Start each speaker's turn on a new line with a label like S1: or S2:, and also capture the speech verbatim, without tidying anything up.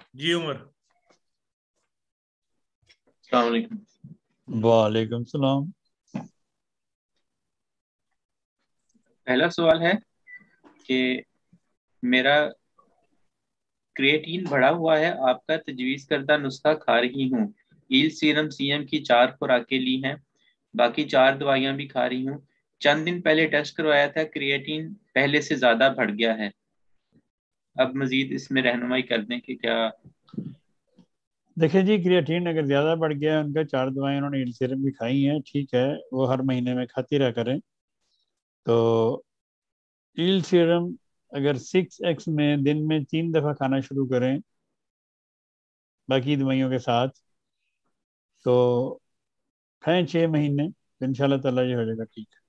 S1: जी उमर।
S2: अस्सलाम वालेकुम।
S3: वालेकुम सलाम।
S2: पहला सवाल है कि मेरा क्रिएटिन बढ़ा हुआ है, आपका तजवीज़ करदा नुस्खा खा रही हूँ। ईल सीरम सीएम की चार खुराकें ली हैं, बाकी चार दवाइयाँ भी खा रही हूँ। चंद दिन पहले टेस्ट करवाया था, क्रिएटिन पहले से ज्यादा बढ़ गया है। अब मजीद इसमें रहनुमाई कर दें कि क्या।
S3: देखिए जी, क्रिएटिन अगर ज़्यादा बढ़ गया है, उनका चार दवाएं उन्होंने ईल सीरम भी खाई हैं, ठीक है, वो हर महीने में खाती रहा करें। तो ईल सीरम अगर सिक्स एक्स में दिन में तीन दफ़ा खाना शुरू करें बाकी दवाइयों के साथ, तो खाएं छः महीने, तो इंशाल्लाह ताला ये हो जाएगा ठीक।